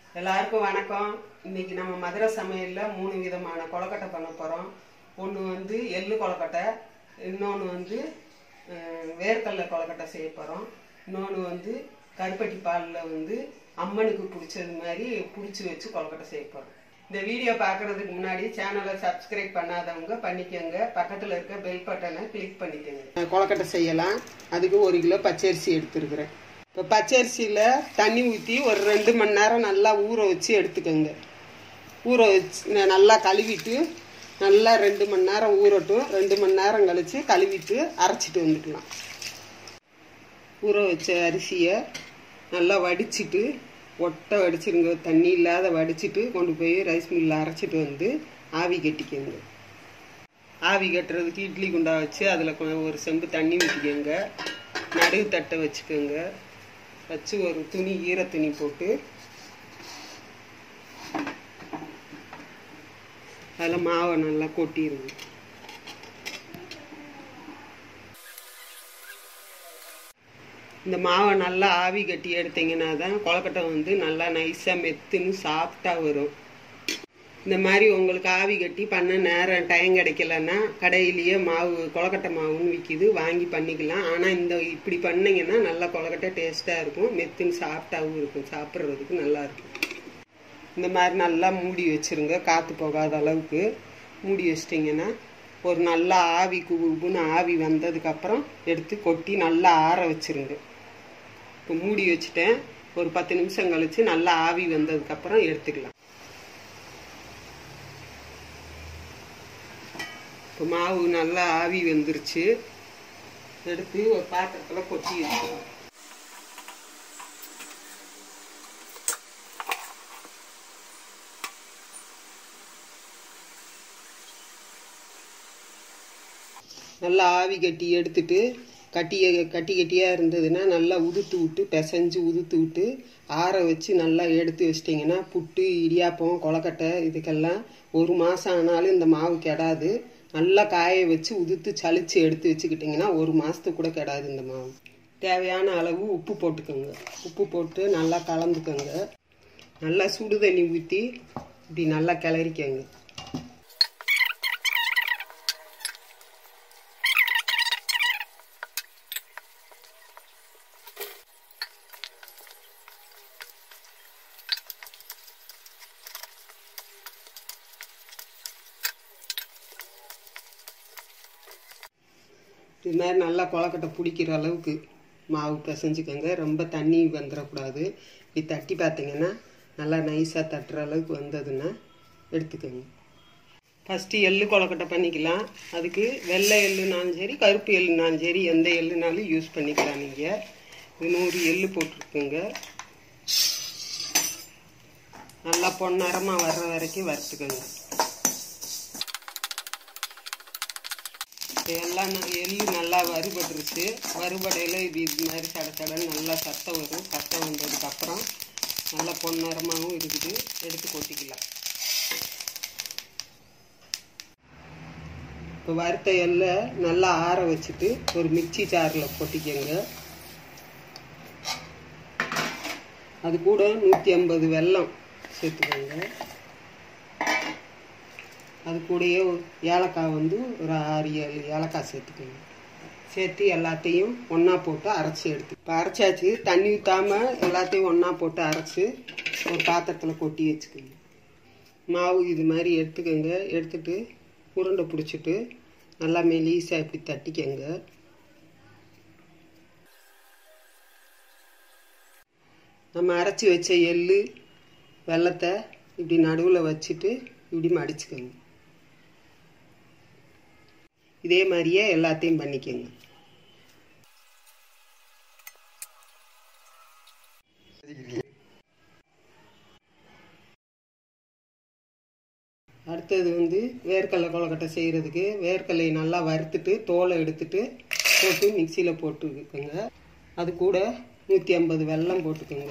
எல்லாருக்கும் வணக்கம். இன்னைக்கு நம்ம மதுரை சமையல்ல 3 விதமான கொழுக்கட்டை பண்ண போறோம். ஒன்று வந்து எள்ளு கொழுக்கட்டை, இன்னொன்று வந்து வேர்க்கடலை கொழுக்கட்டை செய்ய போறோம். இன்னொன்று வந்து கருப்பட்டி பாலில் வந்து அம்மனுக்கு பிடிச்சது மாதிரி பிடிச்சி வச்சு கொழுக்கட்டை செய்ய போறோம். இந்த வீடியோ பார்க்கறதுக்கு முன்னாடி சேனலை சப்ஸ்கிரைப் பண்ணாதவங்க பண்ணிக்கோங்க. பக்கத்தில் இருக்க பெல் பட்டனை கிளிக் பண்ணிக்கோங்க. கொழுக்கட்டை செய்யலாம். அதுக்கு 1 கிலோ பச்சரிசி எடுத்துருக்குறேன். இப்போ பச்சரிசியில் தண்ணி ஊற்றி ஒரு 2 மணி நேரம் நல்லா ஊற வச்சு எடுத்துக்கோங்க. ஊற வச்சு நல்லா கழுவிட்டு நல்லா 2 மணி நேரம் ஊறட்டும். 2 மணி நேரம் கழித்து கழுவிட்டு அரைச்சிட்டு வந்துக்கலாம். ஊற வச்ச அரிசியை நல்லா வடிச்சிட்டு ஒட்டை வடிச்சிருங்க. தண்ணி இல்லாத வடிச்சிட்டு கொண்டு போய் ரைஸ் மில்லில் அரைச்சிட்டு வந்து ஆவி கட்டிக்கோங்க. ஆவி கட்டுறதுக்கு இட்லி குண்டா வச்சு அதில் ஒரு செம்பு தண்ணி ஊற்றிக்கோங்க. நடுவு தட்டை வச்சுக்கோங்க. வச்சு ஒரு துணி ஈர துணி போட்டு அதில் மாவை நல்லா கொட்டிடுங்க. இந்த மாவை நல்லா ஆவி கட்டி எடுத்தீங்கன்னா தான் கொழுக்கட்டை வந்து நல்லா நைஸாக மெத்துன்னு சாஃப்டாக வரும். இந்த மாதிரி உங்களுக்கு ஆவி கட்டி பண்ண நேரம் டைம் கிடைக்கலன்னா கடையிலேயே மாவு கொழுக்கட்டை மாவுன்னு விற்கிது, வாங்கி பண்ணிக்கலாம். ஆனால் இப்படி பண்ணிங்கன்னா நல்லா கொழுக்கட்டை டேஸ்ட்டாக இருக்கும், மெத்துன்னு சாஃப்டாகவும் இருக்கும், சாப்பிட்றதுக்கு நல்லாயிருக்கும். இந்த மாதிரி நல்லா மூடி வச்சுருங்க. காற்று போகாத அளவுக்கு மூடி வச்சிட்டிங்கன்னா ஒரு நல்லா ஆவி குபுன்னு ஆவி வந்ததுக்கப்புறம் எடுத்து கொட்டி நல்லா ஆற வச்சுருங்க. இப்போ மூடி வச்சுட்டேன். ஒரு 10 நிமிஷம் கழித்து நல்லா ஆவி வந்ததுக்கப்புறம் எடுத்துக்கலாம். இப்போ மாவு நல்லா ஆவி வந்துருச்சு. எடுத்து ஒரு பாத்திரத்தில் கொட்டி வச்சுக்கலாம். நல்லா ஆவி கட்டி எடுத்துட்டு கட்டியாக இருந்ததுன்னா நல்லா உதுத்து விட்டு பிசைஞ்சு உதுத்து விட்டு ஆற வச்சு நல்லா எடுத்து வச்சிட்டிங்கன்னா புட்டு, இடியாப்பம், கொழுக்கட்டை இதுக்கெல்லாம் 1 மாதம் ஆனாலும் இந்த மாவு கெடாது. நல்லா காய வச்சு உதுத்து சளிச்சு எடுத்து வச்சுக்கிட்டிங்கன்னா 1 மாதத்துக்கு கூட கெடாது இந்த மாவு. தேவையான அளவு உப்பு போட்டுக்கோங்க. உப்பு போட்டு நல்லா கலந்துக்கோங்க. நல்லா சுடு தண்ணி ஊற்றி இப்படி நல்லா கிளறிக்கோங்க. இது மாதிரி நல்லா கொழுக்கட்டை பிடிக்கிற அளவுக்கு மாவு பிசைஞ்சுக்கோங்க. ரொம்ப தண்ணி வந்துடக்கூடாது. இப்படி தட்டி பார்த்தீங்கன்னா நல்லா நைஸாக தட்டுற அளவுக்கு வந்ததுன்னா எடுத்துக்கோங்க. ஃபஸ்ட்டு எள்ளு கொழுக்கட்டை பண்ணிக்கலாம். அதுக்கு வெள்ளை எள்ளுனாலும் சரி, கருப்பு எள்ளுனாலும் சரி, எந்த எள்ளுனாலும் யூஸ் பண்ணிக்கலாம். நீங்கள் 100 எள்ளு போட்டுருக்குங்க. நல்லா பொன்னரமாக வர்ற வரைக்கும் வறுத்துக்கோங்க. எல்லாம் எள்ளு நல்லா வறுபட்டுருச்சு. வறுபடையில் இது மாதிரி சடன்னு நல்லா சத்தம் வரும். சத்தம் வந்ததுக்கப்புறம் நல்லா பொன்னரமாகவும் இருக்குது. எடுத்து கொட்டிக்கலாம். இப்போ வறுத்த எள்ளை நல்லா ஆற வச்சுட்டு ஒரு மிக்சி ஜாரில் கொட்டிக்கோங்க. அது கூட 150 வெல்லம் சேர்த்துக்கோங்க. அது கூடயே ஏலக்காய் வந்து ஒரு 6-7 ஏலக்காய் சேர்த்துக்கோங்க. சேர்த்து எல்லாத்தையும் ஒன்றா போட்டு அரைச்சி எடுத்து இப்போ அரைச்சாச்சு. தண்ணி ஊற்றாமல் எல்லாத்தையும் ஒன்றா போட்டு அரைச்சி ஒரு பாத்திரத்தில் கொட்டி வச்சுக்கோங்க. மாவு இது மாதிரி எடுத்துக்கோங்க. எடுத்துட்டு உருண்டை பிடிச்சிட்டு நல்லா மெலிசாக இப்படி தட்டிக்கோங்க. நம்ம அரைச்சி வச்ச எள்ளு வெல்லத்தை இப்படி நடுவில் வச்சுட்டு இப்படி மடிச்சுக்கோங்க. இதே மாதிரியே எல்லாத்தையும் பண்ணிக்கோங்க. அடுத்தது வந்து வேர்க்கடலை கொழுக்கட்டை செய்கிறதுக்கு வேர்க்கடலையை நல்லா வறுத்துட்டு தோலை எடுத்துட்டு போட்டு மிக்சியில் போட்டுக்கோங்க. அது கூட 150 வெல்லம் போட்டுக்கோங்க.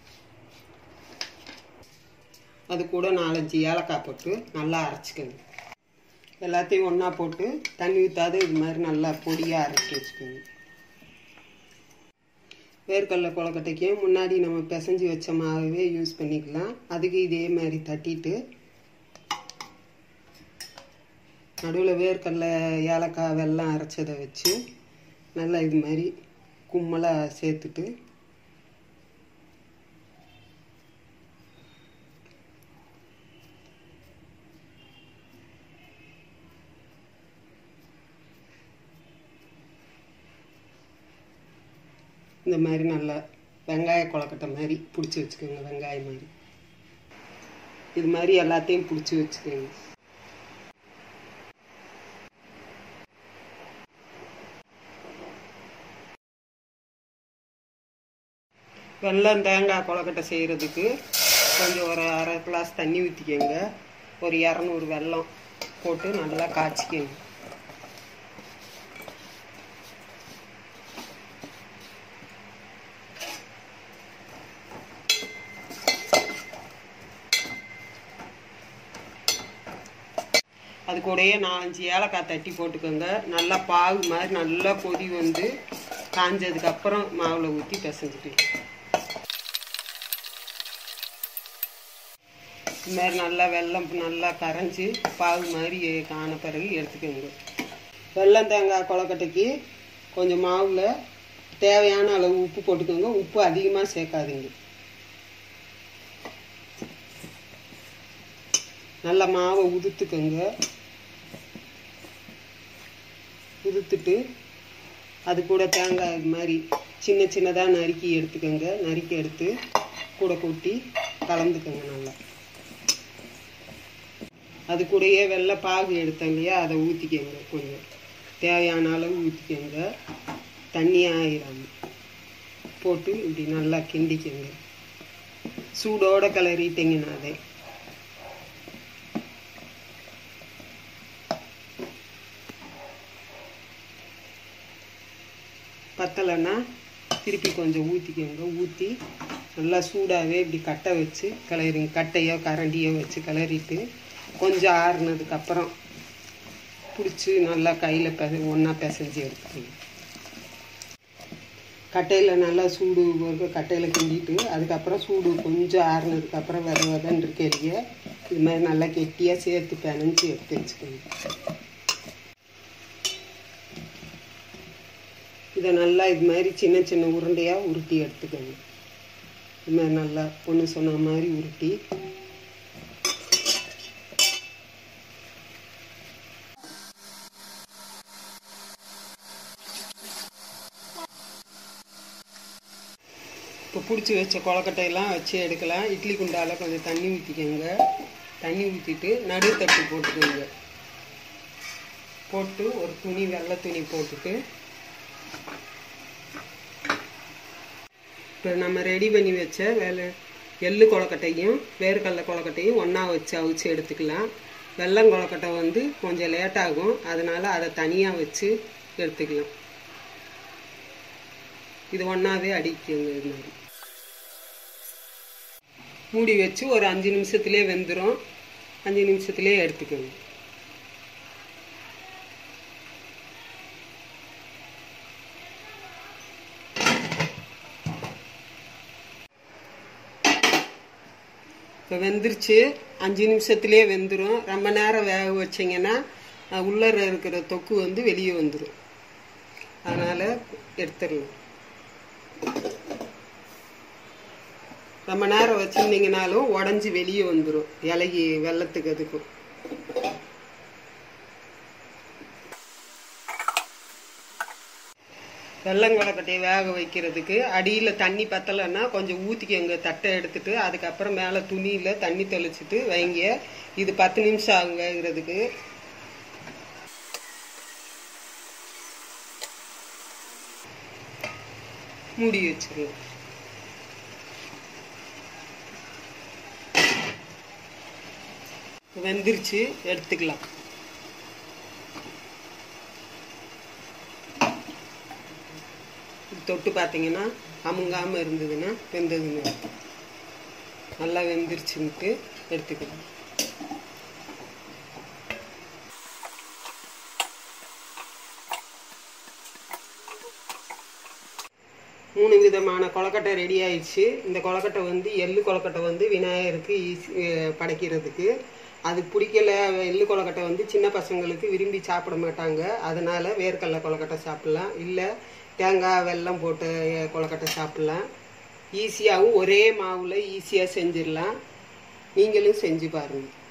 அது கூட 4-5 ஏலக்காய் போட்டு நல்லா அரைச்சிக்கோங்க. எல்லாத்தையும் ஒன்றா போட்டு தண்ணி ஊற்றாது இது மாதிரி நல்லா பொடியாக அரைச்சி வச்சுக்கோங்க. வேர்க்கடலை கொழுக்கட்டைக்கு முன்னாடி நம்ம பிசைஞ்சு வச்ச மாவே யூஸ் பண்ணிக்கலாம். அதுக்கு இதே மாதிரி தட்டிட்டு நடுவில் வேர்க்கடலை ஏலக்காய் வெல்லம் அரைச்சதை வச்சு நல்லா இது மாதிரி கும்மலாக சேர்த்துட்டு இந்த மாதிரி நல்லா வெங்காய கொழுக்கட்டை மாதிரி பிடிச்சி வச்சுக்கோங்க. வெங்காயம் மாதிரி இது மாதிரி எல்லாத்தையும் பிடிச்சி வச்சுக்கோங்க. வெல்லம் தேங்காய் கொழுக்கட்டை செய்கிறதுக்கு கொஞ்சம் ஒரு அரை கிளாஸ் தண்ணி ஊற்றிக்கோங்க. ஒரு 200 வெல்லம் போட்டு நல்லா காய்ச்சிக்கோங்க. அது கூடயே 4-5 ஏலக்காய் தட்டி போட்டுக்கோங்க. நல்லா பாகு மாதிரி நல்லா கொதி வந்து காஞ்சதுக்கப்புறம் மாவில் ஊற்றி பிசைஞ்சிட்டு இது மாதிரி நல்லா வெல்லம் நல்லா கரைஞ்சி பாகு மாதிரி காண பிறகு எடுத்துக்கோங்க. வெல்லம் தேங்காய் கொழுக்கட்டைக்கு கொஞ்சம் மாவில் தேவையான அளவு உப்பு போட்டுக்கோங்க. உப்பு அதிகமாக சேர்க்காதீங்க. நல்லா மாவை உதுத்துக்கோங்க. உதுத்துட்டு அது கூட தேங்காய் இது மாதிரி சின்ன சின்னதாக நறுக்கி எடுத்துக்கோங்க. நறுக்கி எடுத்து கூட கொட்டி கலந்துக்கோங்க. நல்லா அது கூடயே வெள்ளை பாகு எடுத்தோம் இல்லையா, அதை ஊற்றிக்கோங்க. கொஞ்சம் தேவையான அளவு ஊற்றிக்கோங்க. தண்ணியாக ஆயிடாம போட்டு இப்படி நல்லா கிண்டிக்கோங்க. சூடோட கிளறிட்டிங்கன்னா அதை பத்தலைன்னா திருப்பி கொஞ்சம் ஊற்றிக்கோங்க. ஊற்றி நல்லா சூடாகவே இப்படி கட்டை வச்சு கிளறிங்க. கட்டையோ கரண்டியோ வச்சு கிளறிட்டு கொஞ்சம் ஆறுனதுக்கப்புறம் பிடிச்சி நல்லா கையில் ஒன்றா பிசைஞ்சு எடுத்துக்கணும். கட்டையில் நல்லா சூடு கட்டையில் கிண்டிட்டு அதுக்கப்புறம் சூடு கொஞ்சம் ஆறுனதுக்கப்புறம் விதன்னு இருக்கையிலேயே இது மாதிரி நல்லா கெட்டியாக சேர்த்து பிணைஞ்சி எடுத்து வச்சுக்கணும். இதை நல்லா இது மாதிரி சின்ன சின்ன உருண்டையாக உருட்டி எடுத்துக்கணும். இது மாதிரி நல்லா ஒன்று சொன்ன மாதிரி உருட்டி இப்போ பிடிச்சி வச்ச கொழுக்கட்டையெல்லாம் வச்சு எடுக்கலாம். இட்லி குண்டால் கொஞ்சம் தண்ணி ஊற்றிக்கோங்க. தண்ணி ஊற்றிட்டு நடு தட்டு போட்டுக்கோங்க. போட்டு ஒரு துணி வெள்ளை துணி போட்டுட்டு இப்போ நம்ம ரெடி பண்ணி வச்ச எள்ளு கொழுக்கட்டையும் வேர்க்கடலை கொழுக்கட்டையும் ஒன்றா வச்சு அவிச்சு எடுத்துக்கலாம். வெல்லம் கொழுக்கட்டை வந்து கொஞ்சம் லேட்டாகும், அதனால் அதை தனியாக வச்சு எடுத்துக்கலாம். இது ஒன்றாவே அடிக்குங்க. இது மாதிரி மூடி வச்சு ஒரு 5 நிமிஷத்துலேயே வெந்துடும். 5 நிமிஷத்துலேயே எடுத்துக்கோங்க. இப்போ வெந்துருச்சு. 5 நிமிஷத்துலேயே வெந்துடும். ரொம்ப நேரம் வேக வச்சிங்கன்னா உள்ளே இருக்கிற தொக்கு வந்து வெளியே வந்துடும். அதனால் எடுத்துடலாம். ரொம்ப நேரம் வச்சுருந்தீங்கனாலும் உடஞ்சி வெளியே வந்துடும். இலகி வெள்ளத்துக்கு அதுக்கும் வெல்லம் கொழுக்கட்டையை வேக வைக்கிறதுக்கு அடியில் தண்ணி பத்தலைன்னா கொஞ்சம் ஊற்றிக்கோங்க. தட்டை எடுத்துட்டு அதுக்கப்புறம் மேலே துணியில் தண்ணி தெளிச்சுட்டு வைங்க. இது 10 நிமிஷம் ஆகும் வேகிறதுக்கு. மூடி வச்சுருங்க. வெந்துருச்சு, எடுத்துக்கலாம். தொட்டு பார்த்தீங்கன்னா அமுங்காமல் இருந்ததுன்னா வெந்ததுன்னு நல்லா வெந்துருச்சுன்ட்டு எடுத்துக்கலாம். 3 விதமான கொலக்கட்டை ரெடி ஆயிடுச்சு. இந்த கொலக்கட்டை வந்து எள்ளு கொலக்கட்டை வந்து விநாயகருக்கு படைக்கிறதுக்கு. அது பிடிக்கல, எள்ளு கொலக்கட்டை வந்து சின்ன பசங்களுக்கு விரும்பி சாப்பிட மாட்டாங்க. அதனால வேர்க்கடலை கொலக்கட்டை சாப்பிட்லாம், இல்லை தேங்காய் வெல்லம் போட்டு கொலக்கட்டை சாப்பிட்லாம். ஈஸியாகவும் ஒரே மாவில் ஈஸியாக செஞ்சிடலாம். நீங்களும் செஞ்சு பாருங்கள்.